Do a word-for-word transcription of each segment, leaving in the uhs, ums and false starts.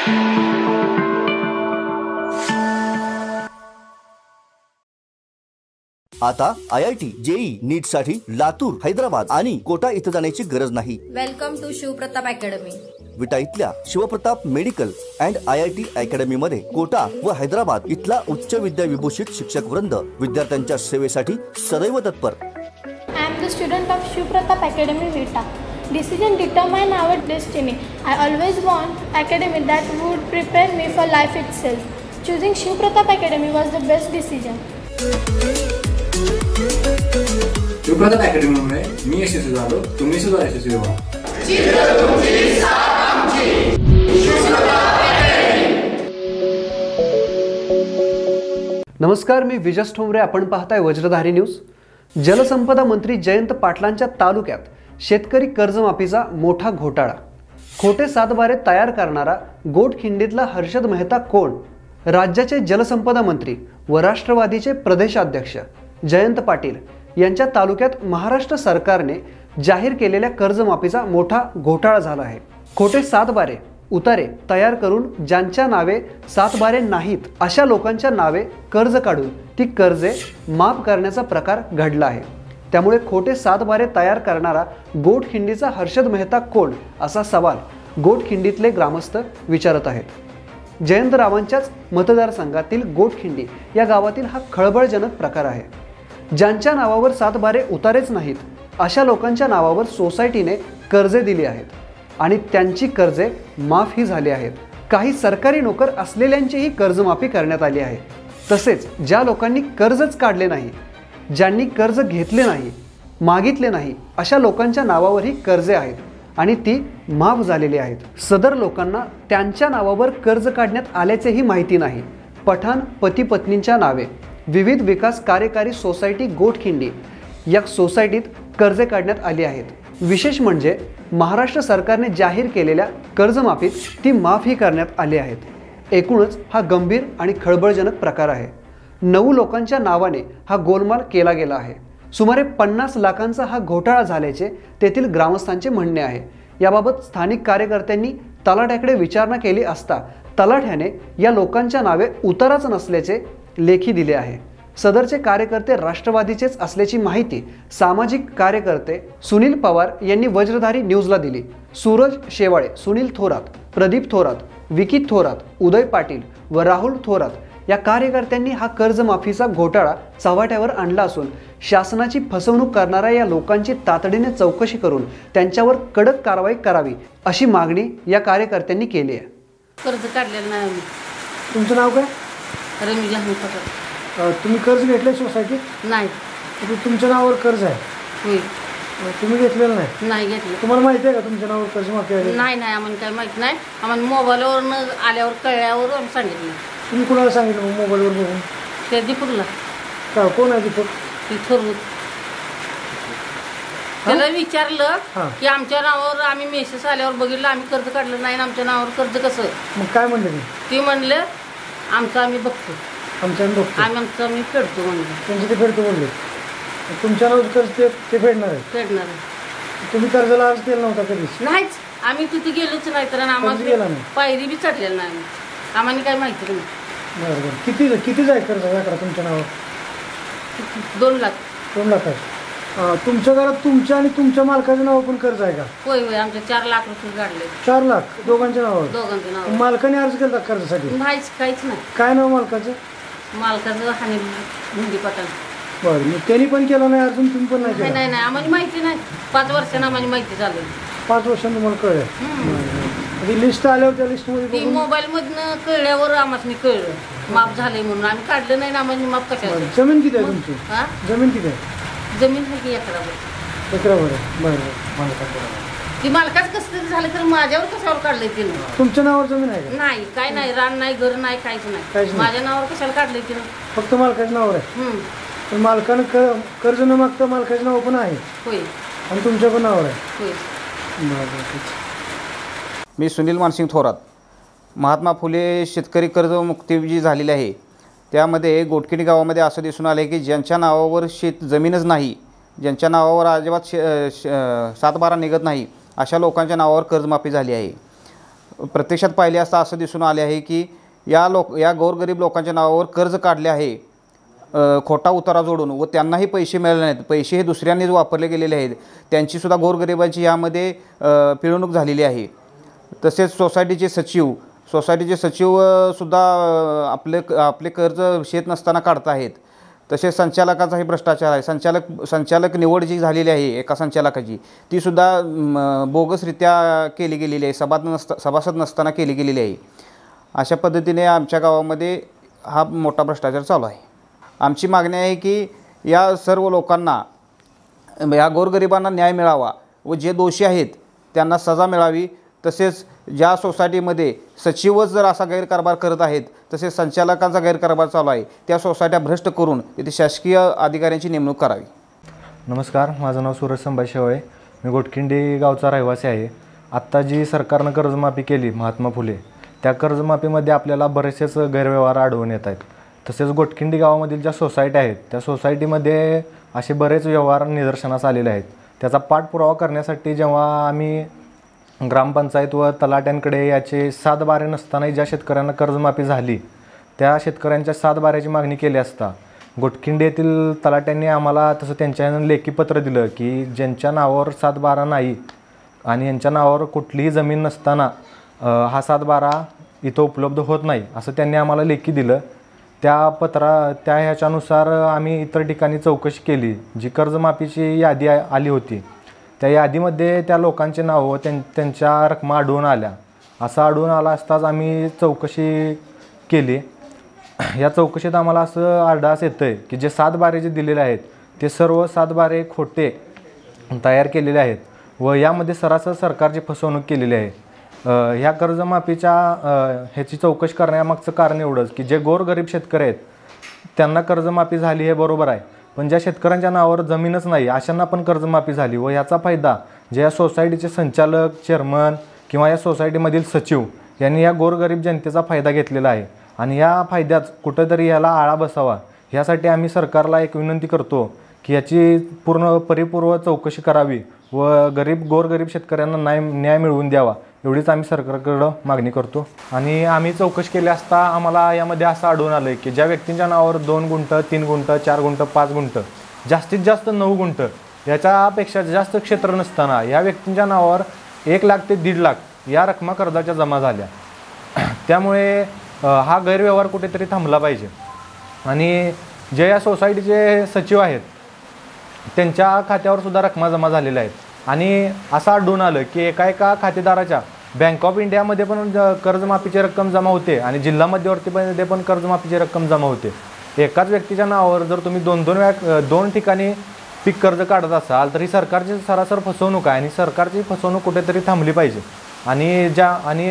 आता I I T, JEE, NEET साठी लातूर, हैदराबाद आणि कोटा इथं जाण्याची गरज नाही। Welcome to Shivpratap academy. Vita इथल्या Shivpratap medical and I I T academy मध्ये कोटा व हैदराबाद इथला उच्च विद्या विभूषित शिक्षक वृंद विद्यार्थ्यांच्या सेवेसाठी सदैव तत्पर। I am the student of Shivpratap Academy Vita. Decision determine our destiny. I always want academy that would prepare me for life itself. Choosing Shivpratap Academy was the best decision. Shivpratap academy मुळे मी यशस्वी झालो, तुम्ही सुद्धा यशस्वी व्हा। नमस्कार, मी विजय ठोंबरे, आपण पाहताय वज्रधारी news. जलसंपदा मंत्री जयंत पाटलांच्या तालुक्यात शेतकरी कर्जमाफीचा मोठा घोटाळा। खोटे सातबारे तयार करणारा गोटखिंडीतला हर्षद मेहता कोण? राज्याचे जलसंपदा मंत्री व राष्ट्रवादीचे प्रदेशाध्यक्ष जयंत पाटील यांच्या तालुक्यात महाराष्ट्र सरकारने जाहीर केलेल्या कर्जमाफीचा मोठा घोटाळा झाला आहे। खोटे सातबारे उतारे तयार करून ज्यांच्या नावे सातबारे नाहीत अशा लोकांच्या नावे कर्ज काढून ती कर्जे माफ करण्याचा प्रकार घडला आहे। त्यामुळे खोटे सातबारे तयार करणारा गोटखिंडीचा हर्षद मेहता कोण असा सवाल गोटखिंडीतले ग्रामस्थ विचारत आहेत। जयंतरावांच्याच मतदारसंघातील गोटखिंडी या गावातील हा खळबळजनक प्रकार आहे। ज्यांच्या नावावर सातबारे उतारेच नाहीत अशा लोकांच्या नावावर सोसायटीने कर्जे दिली आहेत आणि त्यांची कर्जे माफही झाली आहेत। काही सरकारी नोकर असलेल्यांचीही कर्जमाफी करण्यात आली आहे। तसेच ज्या लोकांनी कर्जच काढले नाही, ज्यांनी कर्ज घेतले नाही, मागितले नाही अशा लोकांच्या नावावरही कर्जे आहेत आणि ती माफ झालेली आहेत। सदर लोकांना त्यांच्या नावावर कर्ज काढण्यात आल्याचेही माहिती नाही। पठाण पती पत्नींच्या नावे विविध विकास कार्यकारी सोसायटी गोटखिंडी या सोसायटीत कर्जे काढण्यात आली आहेत। विशेष म्हणजे महाराष्ट्र सरकारने जाहीर केलेल्या कर्जमाफीत ती माफही करण्यात आली आहेत। एकूणच हा गंभीर आणि खळबळजनक प्रकार आहे। नऊ लोकांच्या नावाने हा गोलमाल केला गेला आहे। सुमारे पन्नास लाखांचा हा घोटाळा झाल्याचे तेथील ग्रामस्थांचे म्हणणे आहे। याबाबत स्थानिक कार्यकर्त्यांनी तलाठ्याकडे विचारणा केली असता तलाठ्याने या लोकांच्या नावे उताराच नसल्याचे लेखी दिले आहे। सदरचे कार्यकर्ते राष्ट्रवादीचेच असल्याची माहिती सामाजिक कार्यकर्ते सुनील पवार यांनी वज्रधारी न्यूजला दिली। सूरज शेवाळे, सुनील थोरात, प्रदीप थोरात, विकी थोरात, उदय पाटील व राहुल थोरात या कार्यकर्त्यांनी हा कर्जमाफीचा घोटाळा चव्हाट्यावर आणला असून शासनाची फसवणूक करणाऱ्या या लोकांची तातडीने चौकशी करून त्यांच्यावर कडक कारवाई करावी अशी मागणी या कार्यकर्त्यांनी केली आहे। कर्ज काढलेलं नाही। तुमचं नाव काय? रमी जहांगीर पठाण। तुम्ही कर्ज घेतले सोसायटीत? नाही। तुमच्या नावावर कर्ज आहे? होय। तुम्ही घेतलेलं नाही? नाही घेतलं। तुम्हाला माहिती आहे का तुमच्या नावावर कर्ज माफी आहे? नाही नाही, आम्हाला काही माहिती नाही। आम्हाला मोबाईलवरून आल्यावर कळल्यावर आम्ही सांगितलं। तुम्ही कुणाला सांगितलं मोबाईलवर बघून? ते दीपूरला। का कोण आहे दीपक? ती थोरवत। त्याला विचारलं की आमच्या नावावर आम्ही मेसेज आल्यावर बघितलं, आम्ही कर्ज काढलं नाही, आमच्या नावावर कर्ज कसं? मग काय म्हणले ते म्हणले आमचं आम्ही बघतो, आमच्या बघतो, आम्ही आमचं आम्ही फेडतो म्हणलं। त्यांचे ते फेडतो म्हणले? तुमच्या नावावर कर्ज ते ते फेडणार आहे? फेडणार आहे। तुम्ही कर्जाला अर्ज केला नव्हता कधीच? नाहीच, आम्ही तिथे गेलोच नाही, तर आम्हाला पायरी बी चढलेलं नाही, आम्हाला काही माहिती नाही। बरं बरं, किती कितीच आहे कर्ज आकडा तुमच्या नावावर? दोन लाख। दोन लाख आहे। तुमच्या घरात तुमच्या आणि तुमच्या मालकाच्या नावावर पण कर्ज आहे का? होय होय, आमच्या चार लाख रुपये काढले। चार लाख दोघांच्या नावावर? दोघांच्या नावावर। मालकाने अर्ज केला कर्जासाठी? नाहीच, काहीच नाही। काय नाव मालकाचं? मालकाचं हानी मुंडी पठाण। बरं, मग त्यांनी पण केलं नाही अजून, तुम्ही पण नाही केलं? नाही नाही, आम्हाला माहिती नाही। पाच वर्षांना आम्हाला माहिती झाली। पाच वर्षांनी तुम्हाला कळलं? लिस्ट आल्यावर त्या लिस्टमध्ये मोबाईल मधनं कळल्यावर आम्हाला कळलं माफ झालंय म्हणून। आम्ही काढलं नाही ना, आम्हाला माफ कशाला? जमीन किती आहे तुमची? जमीन किती आहे? जमीन आहे की एकरावर। एकरावर आहे? बरं, ती मालकाच कसं तरी झालं तर माझ्यावर कशावर काढलंय तिनं? तुमच्या नावावर जमीन आहे? नाही, काय नाही, रान नाही, घर नाही, काहीच नाही। माझ्या नावावर कशाला काढलंय तिनं? फक्त मालकाच्या नावावर आहे? पण मालकानं कर्ज न मागता मालकाचं नाव पण आहे? होय। आणि तुमच्या पण नावावर आहे? होय। मी सुनील मानसिंग थोरात। महात्मा फुले शेतकरी कर्जमुक्ती जी झालेली आहे त्यामध्ये गोटखिंडी गावामध्ये असं दिसून आलं की ज्यांच्या नावावर शेत जमीनच नाही, ज्यांच्या नावावर अजिबात शे सातबारा निघत नाही अशा लोकांच्या नावावर कर्जमाफी झाली आहे। प्रत्यक्षात पाहिले असता असं दिसून आले आहे की या लोक या गोरगरीब लोकांच्या नावावर कर्ज काढले आहे खोटा उतारा जोडून व त्यांनाही पैसे मिळाले नाहीत. पैसे हे दुसऱ्यांनीच वापरले गेलेले आहेत. त्यांचीसुद्धा गोरगरिबांची यामध्ये पिळवणूक झालेली आहे. तसेच सोसायटीचे सचिव सोसायटीचे सचिवसुद्धा आपले आपले कर्ज शेत नसताना काढत आहेत. तसेच संचालकाचाही भ्रष्टाचार आहे. संचालक संचालक निवड जी झालेली आहे एका संचालकाची तीसुद्धा बोगसरित्या केली गेलेली आहे. सभासद नसता सभासद नसताना केली गेलेली आहे. अशा पद्धतीने आमच्या गावामध्ये हा मोठा भ्रष्टाचार चालू आहे. आमची मागणी आहे की या सर्व लोकांना या गोरगरिबांना न्याय मिळावा व जे दोषी आहेत त्यांना सजा मिळावी. तसेच ज्या सोसायटीमध्ये सचिवच जर असा गैरकारभार करत आहेत तसेच संचालकांचा गैरकारभार चालू आहे त्या सोसायट्या भ्रष्ट करून तिथे शासकीय अधिकाऱ्यांची नेमणूक करावी. नमस्कार, माझं नाव सूरज संभाजी शेवाळे. मी गोटखिंडी गावचा रहिवासी आहे. आत्ता जी सरकारनं कर्जमाफी केली महात्मा फुले त्या कर्जमाफीमध्ये आपल्याला बरेचसेच गैरव्यवहार आढळून येत आहेत. तसेच गोटखिंडी गावामधील ज्या सोसायटी आहेत त्या सोसायटीमध्ये असे बरेच व्यवहार निदर्शनास आलेले आहेत. त्याचा पाठपुरावा करण्यासाठी जेव्हा आम्ही ग्रामपंचायत व तलाट्यांकडे याचे सात बारे नसतानाही ज्या शेतकऱ्यांना कर्जमाफी झाली त्या शेतकऱ्यांच्या सात बाऱ्याची मागणी केली असता गोटखिंडी येथील तलाट्यांनी आम्हाला तसं त्यांच्या लेखी पत्र दिलं की ज्यांच्या नावावर सात बारा नाही आणि यांच्या नावावर कुठलीही जमीन नसताना हा सात बारा इथं उपलब्ध होत नाही असं त्यांनी आम्हाला लेखी दिलं. त्या पत्रा त्या ह्याच्यानुसार आम्ही इतर ठिकाणी चौकशी केली. जी कर्जमाफीची यादी आली होती त्या यादीमध्ये त्या लोकांचे नावं त्यां त्यांच्या रकमा आढळून आल्या. असं आढळून आला असताच आम्ही चौकशी केली. या चौकशीत आम्हाला असं आढळास येतं आहे की जे सात बारे जे दिलेले आहेत ते सर्व सात बारे खोटे तयार केलेले आहेत व यामध्ये सरासर सरकारची फसवणूक केलेली आहे. ह्या कर्जमाफीच्या ह्याची चौकशी करण्यामागचं कारण एवढंच की जे गोरगरीब शेतकरी आहेत त्यांना कर्जमाफी झाली हे बरोबर आहे, पण ज्या शेतकऱ्यांच्या नावावर जमीनच नाही अशांना पण कर्जमाफी झाली व याचा फायदा जे या सोसायटीचे संचालक, चेअरमन किंवा या सोसायटीमधील सचिव यांनी या गोरगरीब जनतेचा फायदा घेतलेला आहे. आणि या फायद्यात कुठंतरी याला आळा बसावा यासाठी आम्ही सरकारला एक विनंती करतो की याची पूर्ण परिपूर्ण चौकशी करावी व गरीब गोरगरीब शेतकऱ्यांना न्याय न्याय मिळवून द्यावा एवढीच आम्ही सरकारकडं मागणी करतो. आणि आम्ही चौकशी केली असता आम्हाला यामध्ये असं आढळून आलं की ज्या व्यक्तींच्या नावावर दोन गुंठ, तीन गुंठ, चार गुंठ, पाच गुंठ, जास्तीत जास्त नऊ गुंठ याच्यापेक्षा जास्त क्षेत्र नसताना या व्यक्तींच्या नावावर एक लाख ते दीड लाख या रकमा कर्जाच्या जमा झाल्या. त्यामुळे हा गैरव्यवहार कुठेतरी थांबला पाहिजे. आणि जे या सोसायटीचे सचिव आहेत त्यांच्या खात्यावर सुद्धा रकमा जमा झालेल्या आहेत. आणि असं आढळून आलं की एका एका खातेदाराच्या बँक ऑफ इंडियामध्ये पण कर्जमाफीची रक्कम जमा होते आणि जिल्हा मध्यवर्तीमध्ये पण कर्जमाफीची रक्कम जमा होते. एकाच व्यक्तीच्या नावावर जर तुम्ही दोन दोन वेळा दोन ठिकाणी पीक कर्ज काढत असाल तर ही सरकारची सरासर फसवणूक आहे आणि सरकारची फसवणूक कुठेतरी थांबली पाहिजे. आणि ज्या आणि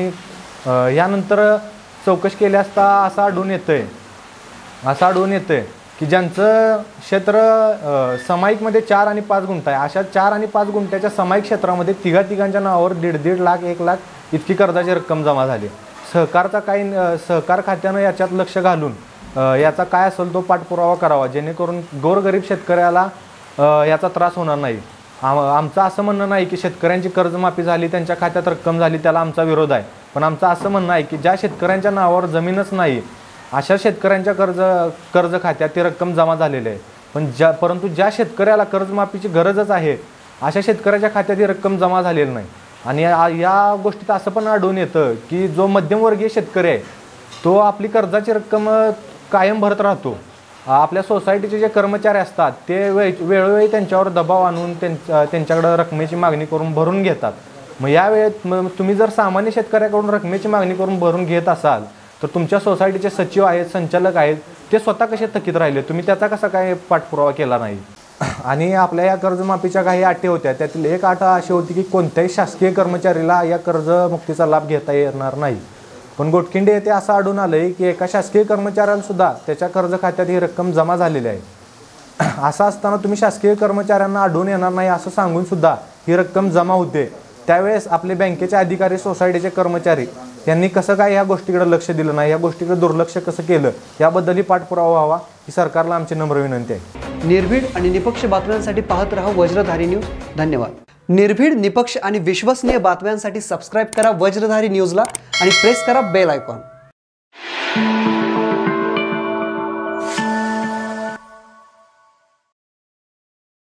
यानंतर चौकशी केली असता असं आढळून येतं आहे असं आढळून येतं आहे की ज्यांचं क्षेत्र समायिकमध्ये चार आणि पाच गुंठ आहे अशा चार आणि पाच गुंठ्याच्या समायिक क्षेत्रामध्ये तिघा तिघांच्या नावावर दीड दीड लाख एक लाख इतकी कर्जाची रक्कम जमा झाली. सहकारचा काही सहकार खात्यानं याच्यात लक्ष घालून याचा काय असेल तो पाठपुरावा करावा जेणेकरून गोरगरीब शेतकऱ्याला याचा त्रास होणार नाही. आम आमचं असं म्हणणं नाही की शेतकऱ्यांची कर्जमाफी झाली त्यांच्या खात्यात रक्कम झाली त्याला आमचा विरोध आहे, पण आमचं असं म्हणणं आहे की ज्या शेतकऱ्यांच्या नावावर जमीनच नाही अशा शेतकऱ्यांच्या कर्ज कर्ज खात्यात ती रक्कम जमा झालेली आहे. पण ज्या परंतु ज्या शेतकऱ्याला कर्जमाफीची गरजच आहे अशा शेतकऱ्याच्या खात्यात ही रक्कम जमा झालेली नाही. आणि या गोष्टीत असं पण आढळून येतं की जो मध्यमवर्गीय शेतकरी आहे तो आपली कर्जाची रक्कम कायम भरत राहतो. आपल्या सोसायटीचे जे कर्मचारी असतात ते वे वेळोवेळी त्यांच्यावर दबाव आणून त्यांच्या त्यांच्याकडं रकमेची मागणी करून भरून घेतात. मग या वेळेत मग तुम्ही जर सामान्य शेतकऱ्याकडून रकमेची मागणी करून भरून घेत असाल तर तुमच्या सोसायटीचे सचिव आहेत, संचालक आहेत, ते स्वतः कसे थकीत राहिले, तुम्ही त्याचा कसा काय पाठपुरावा केला नाही. आणि आपल्या या कर्जमाफीच्या काही अटी होत्या त्यातील एक अट अशी होती की कोणत्याही शासकीय कर्मचारीला या कर्जमुक्तीचा लाभ घेता येणार नाही. पण गोटखिंडी येथे असं आढळून आलं आहे की एका शासकीय कर्मचाऱ्याला सुद्धा त्याच्या कर्ज खात्यात ही रक्कम जमा झालेली आहे. असं असताना तुम्ही शासकीय कर्मचाऱ्यांना आढळून येणार नाही असं सांगून सुद्धा ही रक्कम जमा होते. त्यावेळेस आपले बँकेचे अधिकारी, सोसायटीचे कर्मचारी यांनी कसं काय या गोष्टीकडे लक्ष दिलं नाही, या गोष्टीकडे दुर्लक्ष कसं केलं याबद्दलही पाठपुरावा व्हावा ही सरकारला आमची नम्र विनंती आहे. निर्भीड आणि निपक्ष बातम्यांसाठी पाहत रहा वज्रधारी न्यूज. धन्यवाद. निर्भीड, निपक्ष आणि विश्वसनीय बातम्यांसाठी सबस्क्राईब करा वज्रधारी न्यूजला आणि प्रेस करा बेल आयकॉन.